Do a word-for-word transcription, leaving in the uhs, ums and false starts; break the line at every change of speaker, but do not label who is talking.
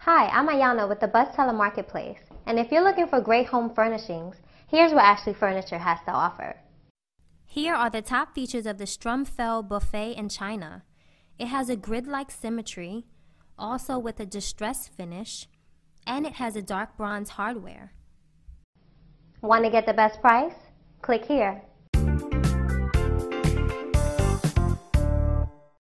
Hi, I'm Ayana with the Buzztala Marketplace, and if you're looking for great home furnishings, here's what Ashley Furniture has to offer.
Here are the top features of the Strumfeld Buffet and China. It has a grid-like symmetry, also with a distressed finish, and it has a dark bronze hardware.
Want to get the best price? Click here.